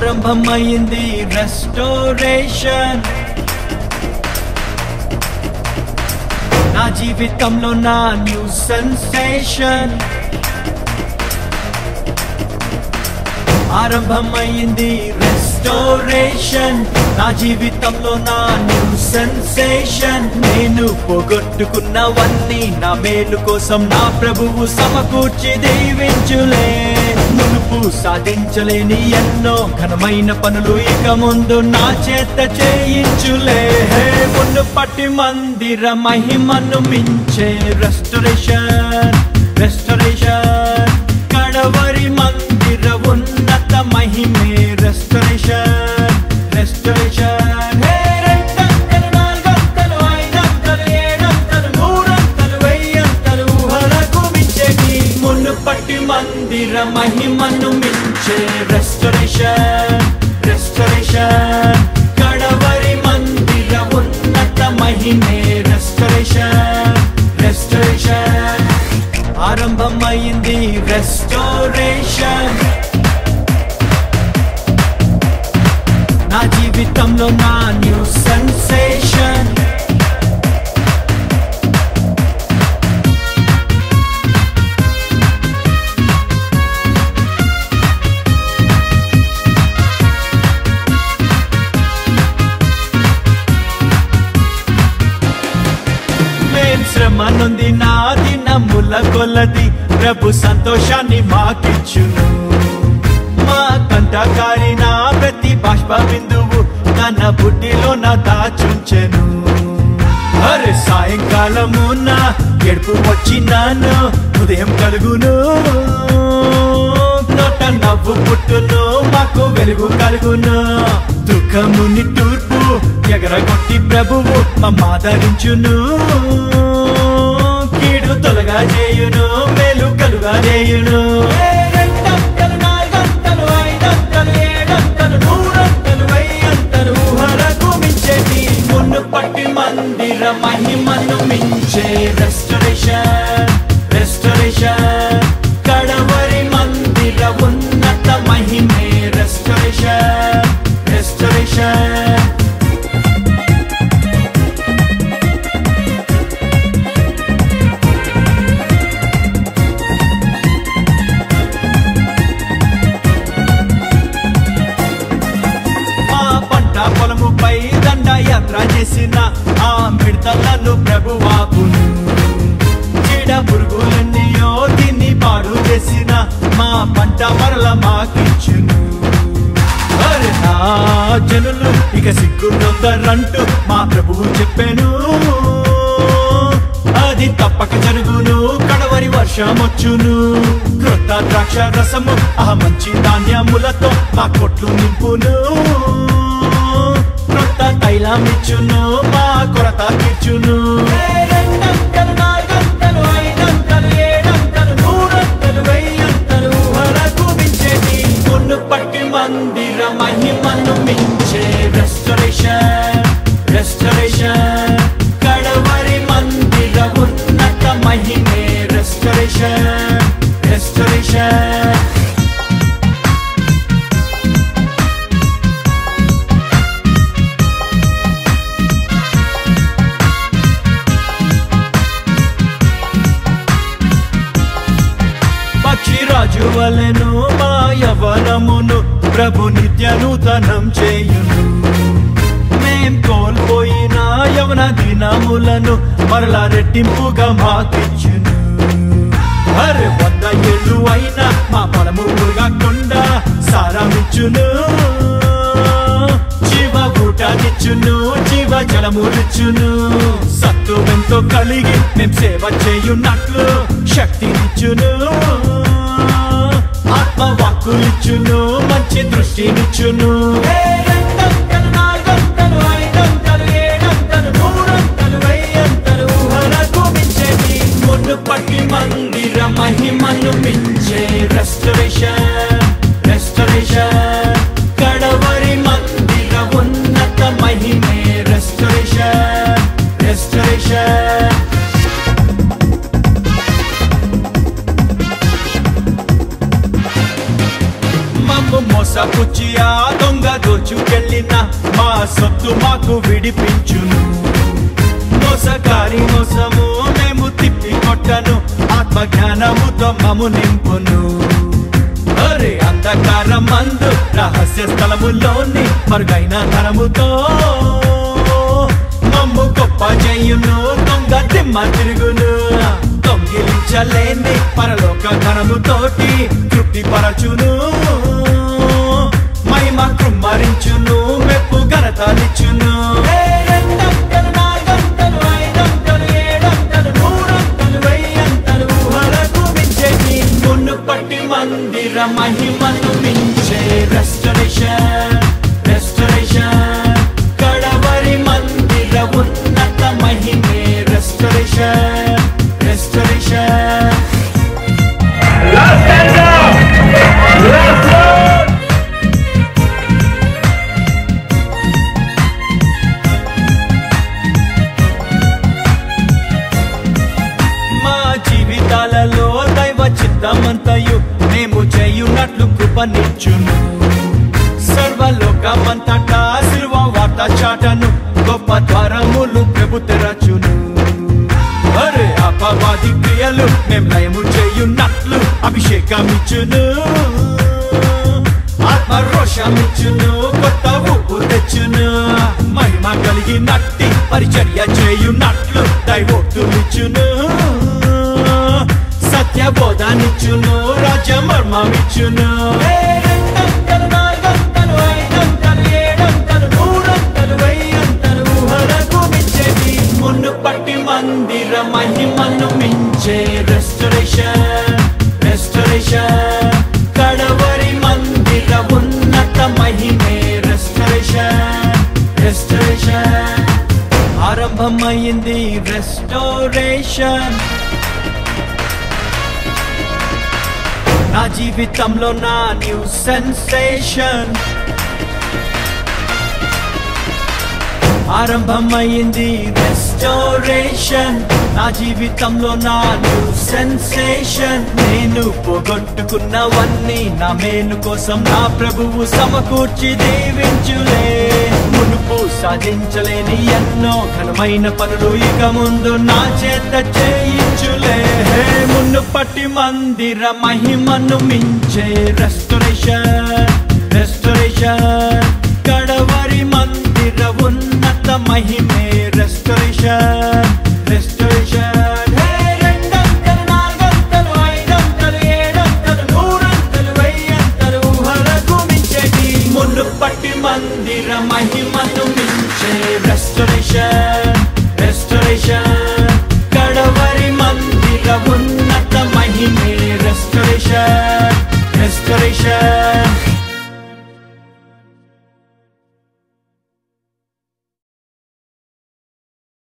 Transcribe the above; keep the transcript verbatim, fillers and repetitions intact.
ఆరంభమైంది రెస్టోరేషన్ నా జీవితంలో నా న్యూ సెన్సేషన్ ఆరంభమైంది రెస్టోరేషన్ నా జీవితంలో నా న్యూ సెన్సేషన్ నేను పోగొట్టుకున్నవన్నీ నా మేలు కోసం నా ప్రభువు సమకూర్చి దీవించులే మునుపు సాధించలేని ఎన్నో ఘనమైన పనులు ఇక ముందు నా చేత చేయించులే మునుపటి మందిర మహిమను మించే రెస్టోరేషన్ రెస్టోరేషన్ కడవరి మందిర ఉన్నత మహిమే రెస్టోరేషన్ రెస్టోరేషన్ రెండంతలు నాలుగంతలు ఐదంతలు ఏడంతలు నూరంతలు వెయ్యంతలు ఊహలకు మించేటి మునుపటి మందిర మహిమను మించే రెస్టోరేషన్ రెస్టోరేషన్ కడవరి మందిర ఉన్నత మహిమే రెస్టోరేషన్ రెస్టోరేషన్ ఆరంభమైంది రెస్టోరేషన్ నా జీవితంలో నా న్యూ సెన్సేషన్ శ్రమనుంది నా దినముల కొలది ప్రభు సంతోషాన్ని మాకిచ్చును మా కంటకారి నా ప్రతి బాష్ప బిందువు తన బుడ్డిలో నా దాచుంచెను అరే సాయంకాలము నా ఎడుపు వచ్చినాను ఉదయం కలుగును నోట నవ్వు పుట్టును మాకు వెలుగు కలుగును దుఃఖముని తూర్పు ఎగరగొట్టి ప్రభువు మమ్మాదరించును కీడు తొలగా చేయును మేలు కలుగా చేయును రెండంతలు నాలుగంతలు ఐదంతలు ఏడంతలు నూరంతలు వెయ్యంతలు ఊహలకు మించేటి మునుపటి మందిర మహిమను మించే రెస్టోరేషన్ రెస్టోరేషన్ కడవరి మందిర ఉన్నత మహిమే రెస్టోరేషన్ రెస్టోరేషన్ పొలముపై దండయాత్ర చేసిన ఆ మిడతలను ప్రభువాపును చీడ పురుగులన్నీయో దీన్ని పాడు చేసిన మా పంట మరల మాకిచ్చును అరే నా జనులు ఇక సిగ్గుందరంటూ మా ప్రభువు చెప్పాను అది తప్పక జరుగును కడవరి వర్షం వచ్చును క్రొత్త ద్రాక్ష రసము ఆ మంచి ధాన్యములతో మా కొట్లు నింపును క్రొత్త తైలమిచ్చును మా కొరత తీర్చును రెండంతలు నాలుగంతలు ఐదంతలు ఏడంతలు నూరంతలు వెయ్యంతలు ఊహలకు మించేటి మునుపటి మందిర మహిమను మించే రెస్టోరేషన్ రెస్టోరేషన్ కడవరి మందిర ఉన్నత మహిమే రెస్టోరేషన్ రెస్టోరేషన్ రాజువలెను మా యవనమును ప్రభు నిత్య నూతనం చేయును మేం కోల్పోయిన యవన దినములను మరలా రెట్టింపుగా మాకిచ్చును అరే వంద ఏళ్ళు అయినా మా పొలము మురగకుండా సారమిచ్చును జీవ ఊటనిచ్చును జీవ జలములిచ్చును సత్తువెంతో కలిగి మేం సేవ చేయున్నట్లు శక్తినిచ్చును ఆత్మవాక్కులిచ్చును మంచి దృష్టినిచ్చును రెండంతలు నాలుగంతలు ఐదంతలు ఏడంతలు నూరంతలు వెయ్యంతలు ఊహలకు మించేటి మునుపటి మందిర మహిమను మించే రెస్టోరేషన్ రెస్టోరేషన్ కడవరి మందిర ఉన్నత మహిమే రెస్టోరేషన్ రెస్టోరేషన్ మోసపుచ్చి ఆ దొంగ దోచుకెళ్ళిన మా సొత్తు మాకు విడిపించును. మోసగారి మోసము మేము తిప్పి కొట్టను, ఆత్మజ్ఞానముతో మము నింపును. అరే అంధకారం మందు రహస్య స్థలములోని మరుగైన ధనముతో మమ్ము గొప్ప చేయును. దొంగ దిమ్మ తిరుగును, దొంగిలించలేని పరలోక ధనముతోటి తృప్తి పరచును. మహిమ కృమ్మరించును, మెప్పు ఘనతలిచ్చును. మునుపటి మందిర మహిమను మించే రెస్టరేషన్, రెస్టరేషన్ కడవరి మందిర ఉన్నత మహిమే రెస్టరేషన్, రెస్టరేషన్. మా జీవితాలలో దైవ చిత్తమంతయు మేము చేయునట్లు కృపనిచ్చును. సర్వలోకమంతటా సిలువ వార్త చాటను, గొప్ప ద్వారములు ప్రభు తెరచును. అరే అపవాది క్రియలు మేం లయము చేయునట్లు అభిషేకమిచ్చును. ఆత్మరోషమిచ్చును, కొత్త ఊపు తెచ్చును. మహిమ కలిగినట్టి పరిచర్య చేయునట్లు దైవోక్తులిచ్చును. సత్య బోధనిచ్చును, రాజ్య మర్మమిచ్చును. మునుపటి మందిర మహిమను మించే రెస్టరేషన్, రెస్టరేషన్ కడవరి మందిర ఉన్నత మహిమే రెస్టరేషన్, రెస్టరేషన్. ఆరంభమైంది రెస్టోరేషన్, నా జీవితంలో నా న్యూ సెన్సేషన్. ఆరంభమైంది రెస్టోరేషన్, నా జీవితంలో నా న్యూ సెన్సేషన్. నేను పోగొట్టుకున్నవన్నీ నా మేలు కోసం నా ప్రభువు సమకూర్చి దీవించులే. మునుపు సాధించలేని ఎన్నో ఘనమైన పనులు ఇక ముందు నా చేత చేయించులే. మునుపటి మందిర మహిమను మించే రెస్టరేషన్, రెస్టరేషన్ కడవరి మందిర ఉన్నత మహిమే రెస్టరేషన్, రెస్టరేషన్. రెండంతలు నాలుగంతలు ఐదంతలు ఏడంతలు నూరంతలు వెయ్యంతలు ఊహలకు మించేటి మునుపటి మందిర మహిమను మించే రెస్టరేషన్, రెస్టరేషన్ కడవరి మందిర ఉన్నత మహిమే రెస్టరేషన్, రెస్టరేషన్.